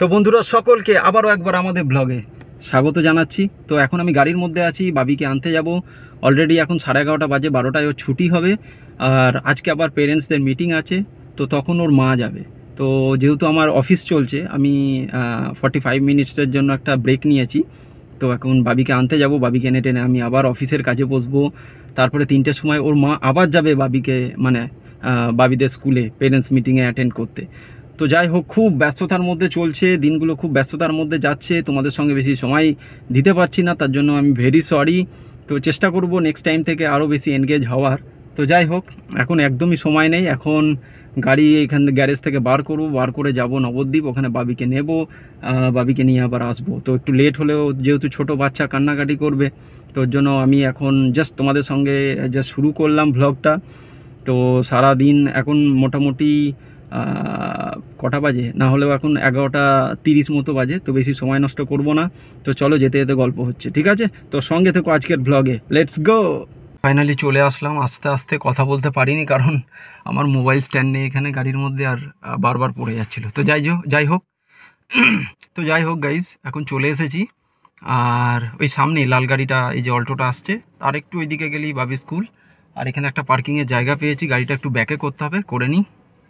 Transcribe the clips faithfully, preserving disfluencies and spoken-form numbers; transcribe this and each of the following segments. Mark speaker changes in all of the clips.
Speaker 1: তো বন্ধুরা সকলকে আবারও একবার আমাদের ব্লগে স্বাগত জানাচ্ছি। তো এখন আমি গাড়ির মধ্যে আছি, বাবিকে আনতে যাব। অলরেডি এখন সাড়ে এগারোটা বাজে, বারোটায় ওর ছুটি হবে। আর আজকে আবার পেরেন্টসদের মিটিং আছে, তো তখন ওর মা যাবে। তো যেহেতু আমার অফিস চলছে, আমি ফর্টি ফাইভ মিনিটসের জন্য একটা ব্রেক নিয়েছি। তো এখন বাবিকে আনতে যাব, বাবিকে এনে টেনে আমি আবার অফিসের কাজে বসবো। তারপরে তিনটের সময় ওর মা আবার যাবে বাবিকে মানে বাবিদের স্কুলে পেরেন্টস মিটিংয়ে অ্যাটেন্ড করতে। তো যাই হোক, খুব ব্যস্ততার মধ্যে চলছে দিনগুলো, খুব ব্যস্ততার মধ্যে যাচ্ছে, তোমাদের সঙ্গে বেশি সময় দিতে পারছি না, তার জন্য আমি ভেরি সরি। তো চেষ্টা করব নেক্সট টাইম থেকে আরও বেশি এনগেজ হওয়ার। তো যাই হোক, এখন একদমই সময় নেই। এখন গাড়ি এখান থেকে গ্যারেজ থেকে বার করবো, বার করে যাব নবদ্বীপ, ওখানে বাবিকে নেব, বাবিকে নিয়ে আবার আসবো। তো একটু লেট হলেও যেহেতু ছোট বাচ্চা কান্নাকাটি করবে, তোর জন্য আমি এখন জাস্ট তোমাদের সঙ্গে জাস্ট শুরু করলাম ভ্লগটা। তো সারা দিন এখন মোটামুটি কটা বাজে না হলেও এখন এগারোটা তিরিশ মতো বাজে। তো বেশি সময় নষ্ট করব না। তো চলো যেতে যেতে গল্প হচ্ছে, ঠিক আছে? তো সঙ্গে থেকো আজকের ব্লগে, লেটস গো। ফাইনালি চলে আসলাম। আস্তে আস্তে কথা বলতে পারিনি, কারণ আমার মোবাইল স্ট্যান্ড নেই এখানে গাড়ির মধ্যে, আর বারবার পড়ে যাচ্ছিলো। তো যাই যাই হোক তো যাই হোক গাইজ, এখন চলে এসেছি। আর ওই সামনেই লাল গাড়িটা, এই যে অল্টোটা আসছে, আর একটু ওইদিকে গেলেই বাবি স্কুল। আর এখানে একটা পার্কিংয়ের জায়গা পেয়েছি, গাড়িটা একটু ব্যাকে করতে হবে, করে নিই।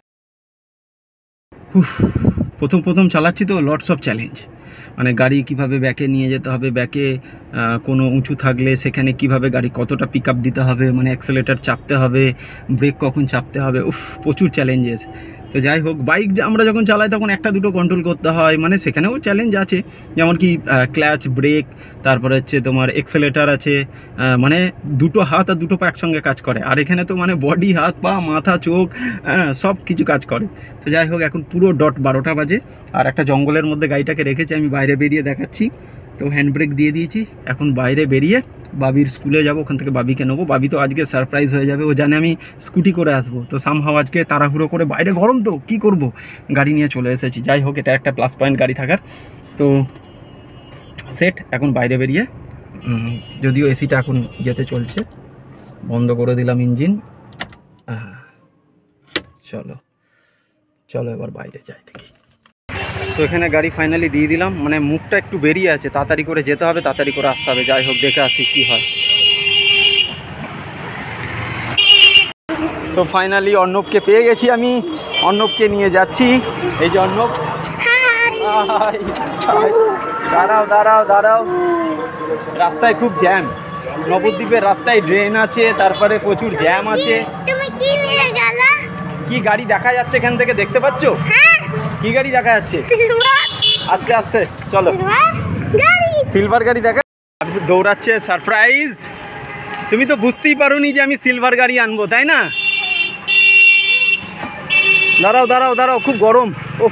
Speaker 1: প্রথম প্রথম চালাচ্ছি তো, লটস অফ চ্যালেঞ্জ। মানে গাড়ি কিভাবে ব্যাকে নিয়ে যেতে হবে, ব্যাকে কোনো উঁচু থাকলে সেখানে কিভাবে গাড়ি কতটা পিক আপ দিতে হবে, মানে অ্যাক্সেলেটার চাপতে হবে, ব্রেক কখন চাপতে হবে, উফ প্রচুর চ্যালেঞ্জেস। তো যাই হোক, বাইক আমরা যখন চালাই তখন একটা দুটো কন্ট্রোল করতে হয়, মানে সেখানেও চ্যালেঞ্জ আছে, যেমন কি ক্ল্যাচ, ব্রেক, তারপরে হচ্ছে তোমার এক্সেলেটার আছে, মানে দুটো হাত আর দুটো পা একসঙ্গে কাজ করে। আর এখানে তো মানে বডি, হাত পা, মাথা, চোখ, সব কিছু কাজ করে। তো যাই হোক, এখন পুরো ডট বারোটা বাজে, আর একটা জঙ্গলের মধ্যে গাড়িটাকে রেখেছি, আমি বাইরে বেরিয়ে দেখাচ্ছি। তো হ্যান্ড ব্রেক দিয়ে দিয়েছি, এখন বাইরে বেরিয়ে বাবির স্কুলে যাব, ওখান থেকে বাবিকে নেবো। বাবি তো আজকে সারপ্রাইজ হয়ে যাবে, ও জানে আমি স্কুটি করে আসবো। তো সামহাও আজকে তাড়াহুড়ো করে, বাইরে গরম তো কী করব, গাড়ি নিয়ে চলে এসেছি। যাই হোক, এটা একটা প্লাস পয়েন্ট গাড়ি থাকার। তো সেট, এখন বাইরে বেরিয়ে, যদিও এসিটা এখন যেতে চলছে, বন্ধ করে দিলাম ইঞ্জিন। চলো চলো এবার বাইরে যাই দেখি। তো এখানে গাড়ি ফাইনালি দিয়ে দিলাম, মানে মুখটা একটু বেরিয়ে আছে, তাড়াতাড়ি করে যেতে হবে, তাড়াতাড়ি করে আসতে হবে। যাই হোক, দেখে আসি কি হয়। তো ফাইনালি অর্ণবকে পেয়ে গেছি আমি, অর্ণবকে নিয়ে যাচ্ছি। এই যে অর্ণব, দাঁড়াও দাঁড়াও দাঁড়াও। রাস্তায় খুব জ্যাম, নবদ্বীপের রাস্তায় ড্রেন আছে, তারপরে প্রচুর জ্যাম আছে। কি গাড়ি দেখা যাচ্ছে এখান থেকে, দেখতে পাচ্ছ? কি গাড়ি দেখা যাচ্ছে? আস্তে আস্তে চলো, সিলভার গাড়ি দেখা দৌড়াচ্ছে। সারপ্রাইজ, তুমি তো বুঝতেই পারোনি যে আমি সিলভার গাড়ি আনবো, তাই না? দাঁড়াও দাঁড়াও দাঁড়াও, খুব গরম। ও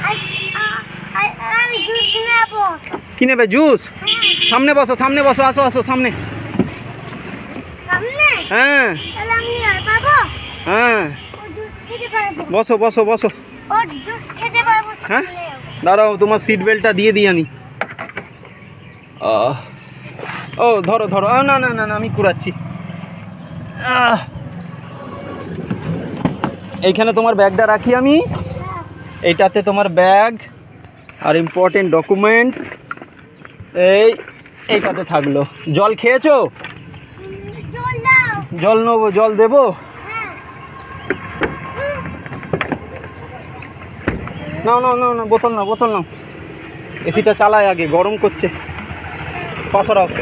Speaker 1: কি নেবে? জুস? সামনে বসো, সামনে বসো, আসো আসো সামনে। হ্যাঁ হ্যাঁ, বসো বসো বসো। হ্যাঁ দাঁড়াও, তোমার সিট বেল্টটা দিয়ে দিই আমি। ও ধরো ধরো, না না না না আমি কুড়াচ্ছি। এইখানে তোমার ব্যাগটা রাখি আমি, এইটাতে তোমার ব্যাগ আর ইম্পর্টেন্ট ডকুমেন্টস এই এইটাতে থাকলো। জল খেয়েছো? জল নেবো, জল দেবো? নাও নাও নাও না, বোতল নাও, বোতল নাও। এসিটা চালায় আগে, গরম করছে। পাশে রাখো,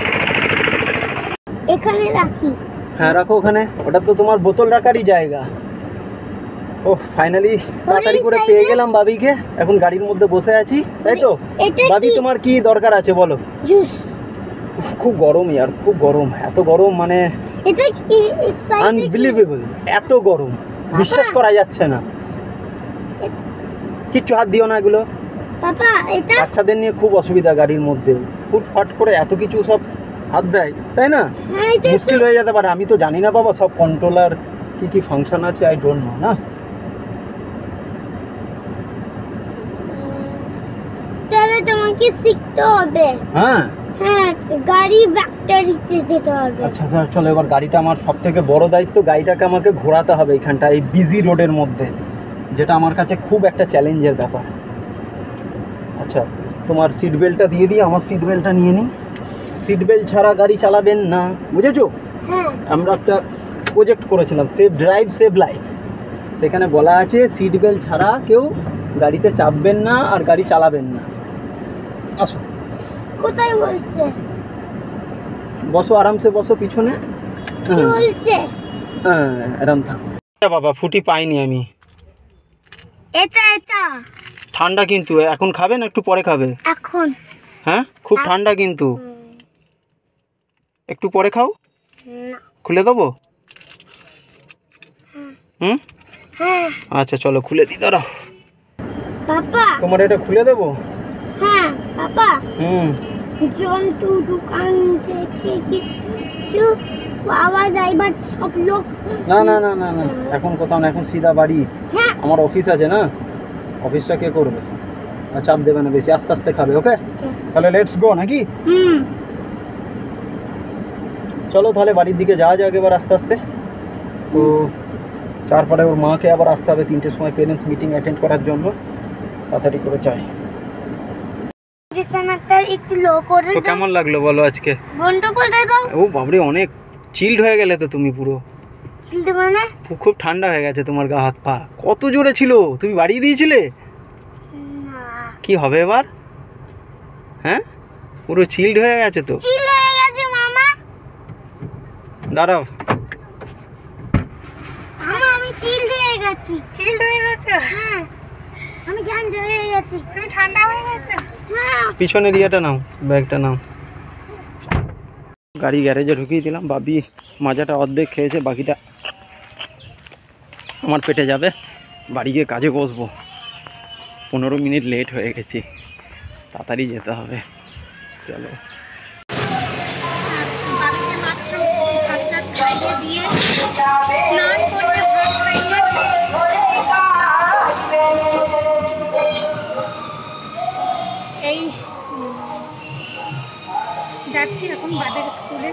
Speaker 1: এখানে রাখি। হ্যাঁ রাখো ওখানে, ওটা তো তোমার বোতল রাখারই জায়গা। ও ফাইনালি তাড়াতাড়ি করে পেয়ে গেলাম বাবিকে, এখন গাড়ির মধ্যে বসে আছি, তাই তো? বাবি তোমার কি দরকার আছে বলো? জুস। খুব গরম ইয়ার, খুব গরম, এত গরম মানে আনবিলিভেবল, এত গরম বিশ্বাস করা যাচ্ছে না। কিচ্ছু হাত দিও না এগুলো, বাচ্চাদের নিয়ে খুব অসুবিধা গাড়ির মধ্যে, ফুটফাট করে এত কিছু সব হাত দেয়, তাই না? মুশকিল হয়ে যেতে পারে। আমি তো জানি না বাবা, সব কন্ট্রোলার কি কি ফাংশন আছে, আই ডোন্ট নো না। তাহলে তোমাকে শিখতে হবে। হ্যাঁ হ্যাঁ, গাড়ি ব্যাটারিতে যেতে হবে। আচ্ছা চলো, এবার গাড়িটা আমার সব থেকে বড় দায়িত্ব, গাড়িটাকে আমাকে ঘোরাতে হবে এইখানটা, এই বিজি রোডের মধ্যে, যেটা আমার কাছে খুব একটা চ্যালেঞ্জের ব্যাপার। আচ্ছা তোমার সিট বেল্টটা দিয়ে দিই, আমার সিট বেল্টটা নিয়ে নিই। সিট বেল্ট ছাড়া গাড়ি চালাবেন না, বুঝেছো?
Speaker 2: হ্যাঁ
Speaker 1: আমরা একটা প্রজেক্ট করেছিলাম সেভ ড্রাইভ সেভ লাইফ, সেখানে বলা আছে সিট বেল্ট ছাড়া কেউ গাড়িতে চাপবেন না আর গাড়ি চালাবেন না। আসো,
Speaker 2: কোথায় বলছে?
Speaker 1: বসো আরামসে, বসো পিছনে।
Speaker 2: কি বলছে?
Speaker 1: হ্যাঁ আরাম থাক। বাবা ফুটি পাইনি আমি।
Speaker 2: এটা এটা
Speaker 1: ঠান্ডা কিন্তু, এখন খাবে না একটু পরে খাবে?
Speaker 2: এখন।
Speaker 1: হ্যাঁ খুব ঠান্ডা কিন্তু, একটু পরে খাও।
Speaker 2: না।
Speaker 1: খুলে দেবো? হুম
Speaker 2: হ্যাঁ
Speaker 1: আচ্ছা চলো খুলে দিই, দাঁড়াও।
Speaker 2: পাপা।
Speaker 1: তোমার এটা খুলে দেবো?
Speaker 2: হ্যাঁ পাপা।
Speaker 1: হুম
Speaker 2: জন্তু দোকান থেকে কিছু আওয়াজ আইবার সব লোক।
Speaker 1: না না না না না এখন কোথাও না, এখন সিধা বাড়ি।
Speaker 2: হ্যাঁ
Speaker 1: আমার অফিস আছে না, অফিসটা কে করবে? আর চাপ দেবে না বেশি, আস্তে আস্তে খাবে। ওকে তাহলে লেটস গো নাকি?
Speaker 2: হুম
Speaker 1: চলো তাহলে বাড়ির দিকে যাওয়া যাক এবার আস্তে আস্তে। তো তারপরে ওর মাকে আবার আসতে হবে তিনটের সময় পেরেন্টস মিটিং অ্যাটেন্ড করার জন্য, তাড়াতাড়ি করে চাই।
Speaker 2: বিছানাটা একটু লো করে
Speaker 1: তো
Speaker 2: দাও।
Speaker 1: কেমন লাগলো বলো আজকে?
Speaker 2: বন্ধ করে দাও।
Speaker 1: ও বাবরে, অনেক চিল্ড হয়ে গেলে তো তুমি পুরো।
Speaker 2: চিলতে মানে?
Speaker 1: খুব ঠান্ডা হয়ে গেছে তোমার গা হাত পা। কত জোরে ছিল, তুমি বাড়িয়ে দিয়েছিলে?
Speaker 2: না
Speaker 1: কি হবে এবার? হ্যাঁ পুরো চিল্ড হয়ে গেছে তো।
Speaker 2: চিল হয়ে গেছে মামা।
Speaker 1: দাঁড়াও,
Speaker 2: মামা আমি চিল হয়ে গেছি। চিল হয়ে গেছে? হ্যাঁ আমি ঠান্ডা হয়ে গেছি। তুমি ঠান্ডা হয়ে গেছে? হ্যাঁ।
Speaker 1: পিছনের ইয়েটা নাও, ব্যাগটা নাও। গাড়ি গ্যারেজে ঢুকিয়ে দিলাম। বাবি মাজাটা অর্ধেক খেয়েছে, বাকিটা আমার পেটে যাবে। বাড়ি গিয়ে কাজে বসবো। পনেরো মিনিট লেট হয়ে গেছি, তাড়াতাড়ি যেতে হবে। চলো
Speaker 2: বাবিকে মাত্র ভাত টাত খাইয়ে দিয়ে স্নান করে ভাত খাইয়ে এই যাচ্ছি এখন বাদের স্কুলে।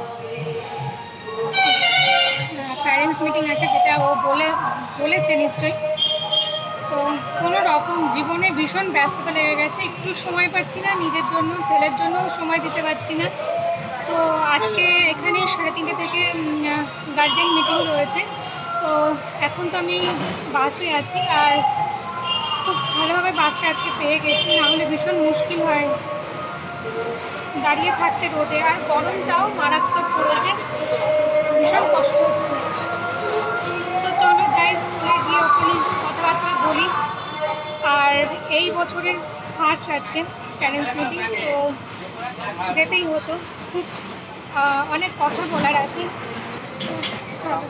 Speaker 2: প্যারেন্টস মিটিং আছে, যেটা ও বলে বলেছে নিশ্চয়ই। তো কোনো রকম জীবনে ভীষণ ব্যস্ততা লেগে গেছে, একটু সময় পাচ্ছি না নিজের জন্য, ছেলের জন্য সময় দিতে পারছি না। তো আজকে এখানে সাড়ে তিনটে থেকে গার্জেন মিটিং রয়েছে। তো এখন তো আমি বাসে আছি, আর খুব ভালোভাবে বাসটা আজকে পেয়ে গেছি, নাহলে ভীষণ মুশকিল হয় দাঁড়িয়ে থাকতে রোদে। আর গরমটাও মারাত্মক পড়েছে, ভীষণ কষ্ট হচ্ছে। তো চলো যাই, স্কুলে গিয়ে ওখানে কথাবার্তা বলি। আর এই বছরের ফার্স্ট আজকে প্যারেন্টস মিটিং, তো যেতেই হতো। খুব অনেক কথা বলার আছে। চলো,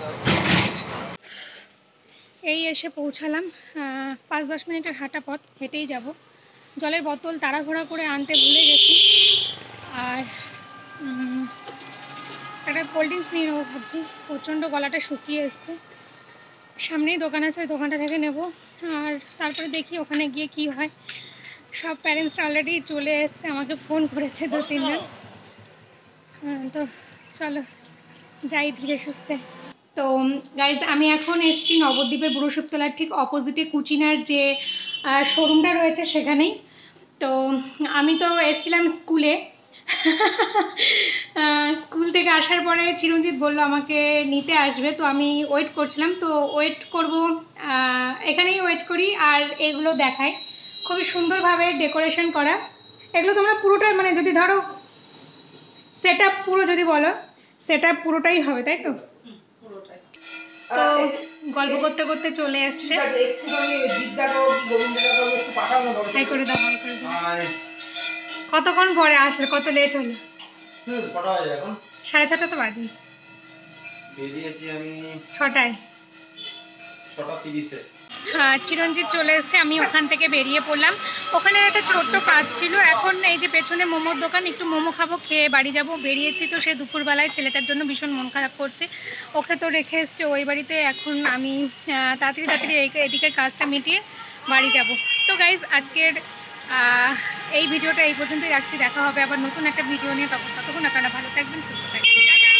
Speaker 2: এই এসে পৌঁছালাম। পাঁচ দশ মিনিটের হাঁটা পথ, হেঁটেই যাব। জলের বোতল তাড়াহুড়া করে আনতে ভুলে গেছি, আর একটা কোল্ড ড্রিঙ্কস নিয়ে নেবো ভাবছি। প্রচণ্ড গলাটা শুকিয়ে এসছে। সামনেই দোকান আছে, ওই দোকানটা থেকে নেব। আর তারপরে দেখি ওখানে গিয়ে কি হয়। সব প্যারেন্টসরা অলরেডি চলে এসছে, আমাকে ফোন করেছে দু তিনজন। তো চলো যাই ধীরে সুস্থে। তো গাইজ আমি এখন এসছি নবদ্বীপের বুড়োশিবতলার ঠিক অপোজিটে কুচিনার যে শোরুমটা রয়েছে সেখানেই। তো আমি তো এসছিলাম স্কুলে। স্কুল থেকে আসার পরে চিরঞ্জিত বলল আমাকে নিতে আসবে, তো আমি ওয়েট করছিলাম। তো ওয়েট করব, এখানেই ওয়েট করি আর এগুলো দেখায়। খুবই সুন্দরভাবে ডেকোরেশন করা। এগুলো তোমরা পুরোটাই, মানে যদি ধরো সেট আপ পুরো যদি বলো, সেট আপ পুরোটাই হবে, তাই তো? তো গল্প করতে করতে চলে এসছে। কতক্ষণ পরে আসলে, কত লেট হলো? সাড়ে ছটা তো বাজে। ছটায়। হ্যাঁ চিরঞ্জিত চলে এসছে, আমি ওখান থেকে বেরিয়ে পড়লাম। ওখানে একটা ছোট্ট কাজ ছিল। এখন এই যে পেছনে মোমোর দোকান, একটু মোমো খাবো, খেয়ে বাড়ি যাব। বেরিয়েছি তো সে দুপুরবেলায়, ছেলেটার জন্য ভীষণ মন খারাপ করছে। ওকে তো রেখে এসছে ওই বাড়িতে। এখন আমি তাড়াতাড়ি তাড়াতাড়ি এদিকের কাজটা মিটিয়ে বাড়ি যাব। তো গাইজ আজকের এই ভিডিওটা এই পর্যন্তই রাখছি। দেখা হবে আবার নতুন একটা ভিডিও নিয়ে, তখন ততক্ষণ আপনারা ভালো থাকবেন, সুস্থ থাকবেন। টাটা।